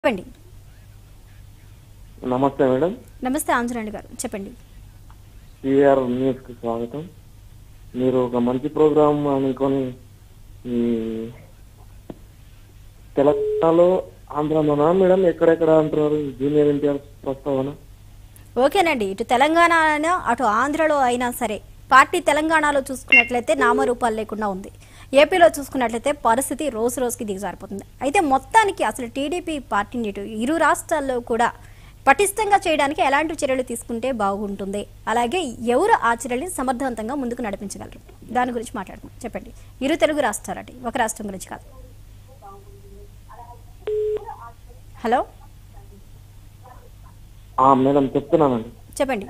చెప్పండి. నమస్తే మేడం. నమస్తే ఆంజనేయులు గారు, చెప్పండి. టీఆర్ న్యూస్ కి స్వాగతం. మీరు ఒక మంచి ప్రోగ్రామ్ అనుకొని ఈ తెలంగాణలో ఆంధ్రలోనా మేడం ఎక్కడెక్కడ అంటున్నారు జూనియర్ ఎన్టీఆర్ ప్రస్తావన? ఓకేనండి, ఇటు తెలంగాణ అయినా అటు ఆంధ్రలో అయినా సరే పార్టీ తెలంగాణలో చూసుకున్నట్లయితే నామరూపాలు లేకుండా ఉంది. ఏపీలో చూసుకున్నట్లయితే పరిస్థితి రోజు రోజుకి దిగజారిపోతుంది. అయితే మొత్తానికి అసలు టీడీపీ పార్టీని ఇరు రాష్ట్రాల్లో కూడా పటిష్టంగా చేయడానికి ఎలాంటి చర్యలు తీసుకుంటే బాగుంటుంది, అలాగే ఎవరు ఆ చర్యల్ని సమర్థవంతంగా ముందుకు నడిపించగలరు, దాని గురించి మాట్లాడుతున్నాం. చెప్పండి. ఇరు తెలుగు రాష్ట్రాలండి, ఒక రాష్ట్రం గురించి కాదు. హలో మేడం చెప్తున్నానండి. చెప్పండి.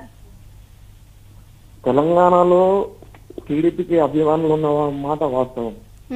తెలంగాణలో టీడీపీకి అభిమానులు ఉన్న మాట వాస్తవం.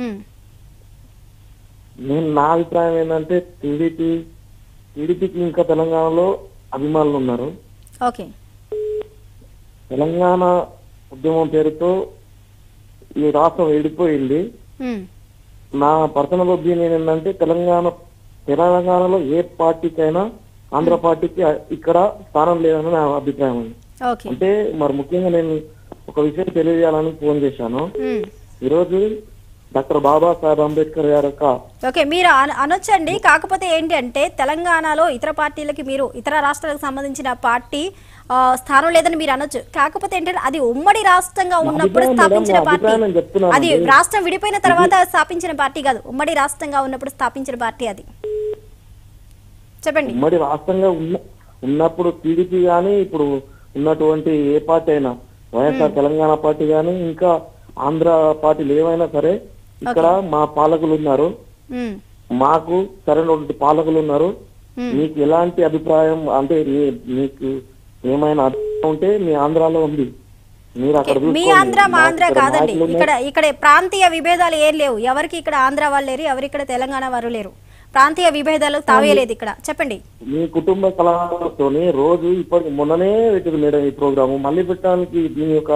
నా అభిప్రాయం ఏంటంటే టీడీపీకి ఇంకా తెలంగాణలో అభిమానులు ఉన్నారు. ఓకే. తెలంగాణ ఉద్యమం పేరుతో ఈ రాష్ట్రం విడిపోయింది. నా పర్సనల్ ఒపీనియన్ ఏంటంటే తెలంగాణలో ఏ పార్టీకైనా ఆంధ్ర పార్టీకి ఇక్కడ స్థానం లేదని నా అభిప్రాయం అండి. అంటే మరి ముఖ్యంగా నేను ఒక విషయం తెలియజేయాలని ఫోన్ చేశాను. ఈరోజు డాక్టర్ బాబాసాహెబ్ అంబేద్కర్ గారు ఓకే మీరు అనొచ్చండి. కాకపోతే ఏంటి అంటే తెలంగాణలో ఇతర పార్టీలకి మీరు ఇతర రాష్ట్రాలకు సంబంధించిన పార్టీ స్థానం లేదని మీరు అనొచ్చు. కాకపోతే ఏంటంటే అది ఉమ్మడి రాష్ట్రంగా ఉన్నప్పుడు స్థాపించిన పార్టీ, అది రాష్ట్రం విడిపోయిన తర్వాత స్థాపించిన పార్టీ కాదు, ఉమ్మడి రాష్ట్రంగా ఉన్నప్పుడు స్థాపించిన పార్టీ అది. చెప్పండి. ఉమ్మడి రాష్ట్రంగా ఉన్నప్పుడు టీడీపీ గానీ ఇప్పుడు ఉన్నటువంటి ఏ పార్టీ అయినా వైఎస్ఆర్ తెలంగాణ పార్టీ గానీ ఇంకా ఆంధ్ర పార్టీలు ఏమైనా సరే ఇక్కడ మా పాలకులు ఉన్నారు, మాకు సరైనటువంటి పాలకులు ఉన్నారు. మీకు ఎలాంటి అభిప్రాయం అంటే మీకు ఏమైనా అభిప్రాయం ఉంటే మీ ఆంధ్రాలో ఉంది, మీరు అక్కడ మీ ఆంధ్ర మా ఆంధ్ర కాదండి. ఇక్కడ ప్రాంతీయ విభేదాలు ఏం లేవు. ఎవరికి ఇక్కడ ఆంధ్ర వాళ్ళు లేరు, ఎవరు ఇక్కడ తెలంగాణ వారు లేరు. ప్రాంతీయ విభేదాలు తావేలేదు ఇక్కడ. చెప్పండి. మీ కుటుంబ కళాతోని రోజు ఇప్పటికి మొన్ననే పెట్టింది మేడం ఈ ప్రోగ్రామ్, మళ్ళీ పెట్టడానికి దీని యొక్క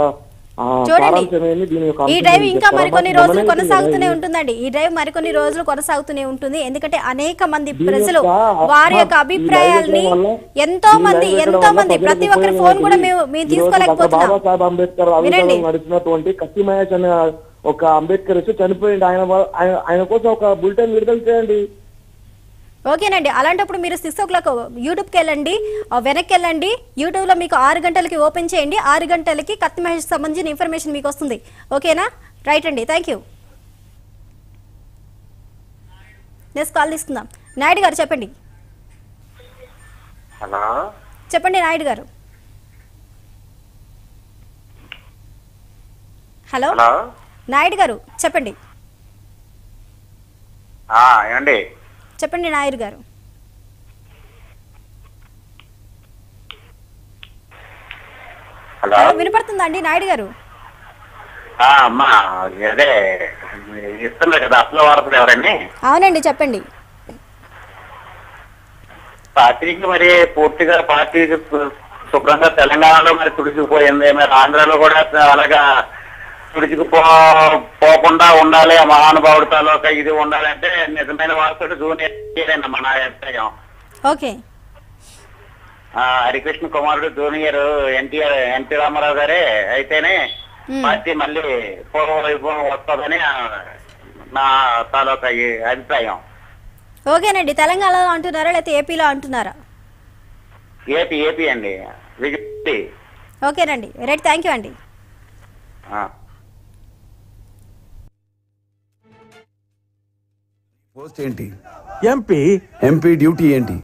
ఈ డ్రైవ్ ఇంకా మరికొన్ని రోజులు కొనసాగుతూనే ఉంటుందండి. ఈ డ్రైవ్ మరికొన్ని రోజులు కొనసాగుతూనే ఉంటుంది. ఎందుకంటే అనేక మంది ప్రజలు వారి యొక్క అభిప్రాయాల్ని ఎంతో మంది ప్రతి ఒక్కరి ఫోన్ కూడా మేము తీసుకోలేకపోతున్నాం. బాబాసాహెబ్ అంబేద్కర్ నడిచినటువంటి కత్తి మహేష్ అనే ఒక అంబేద్కర్ చనిపోయింది. ఆయన కోసం ఒక బులెటిన్ విడుదల చేయండి. ఓకేనండి. అలాంటప్పుడు మీరు 6 o'clock యూట్యూబ్కి వెళ్ళండి, వెనక్కి వెళ్ళండి. యూట్యూబ్లో మీకు 6 గంటలకి ఓపెన్ చేయండి. 6 గంటలకి కత్తి మహేష్ సంబంధించిన ఇన్ఫర్మేషన్ మీకు వస్తుంది. ఓకేనా? రైట్ అండి, థ్యాంక్ యూ. నెక్స్ట్ కాల్ తీసుకుందాం. నాయుడు గారు చెప్పండి. హలో చెప్పండి నాయుడు గారు. హలో నాయుడు గారు చెప్పండి. ఏమండి చెప్పండి నాయుడు గారు. హలో వినపడుతుందా అండి నాయుడు గారు? అమ్మా అదే ఇస్తున్నారు కదా అసలు వార్తలు ఎవరండి? అవునండి చెప్పండి. పార్టీకి మరి పూర్తిగా పార్టీ శుభ్రంగా తెలంగాణలో మరి తుడిచిపోయింది, మరి ఆంధ్రాలో కూడా అలాగా తుడిచిపోకుండా ఉండాలి. ఆ మహానుభావుడి తాలూకా ఇది ఉండాలంటే నిజమైన వార్తలు జూనియర్ మన అభిప్రాయం. ఓకే. హరికృష్ణ కుమారుడు జూనియర్ ఎన్టీ రామారావు గారే అయితేనే పార్టీ మళ్ళీ పూర్వవైభవం వస్తుందని నా తాలూకా అభిప్రాయం. ఓకేనండి. తెలంగాణలో అంటున్నారా లేకపోతే ఏపీలో అంటున్నారా? ఏపీ అండి. ఓకేనండి, రైట్, థ్యాంక్ యూ అండి. పోస్ట్ ఏంటి? ఎంపీ డ్యూటీ ఏంటి?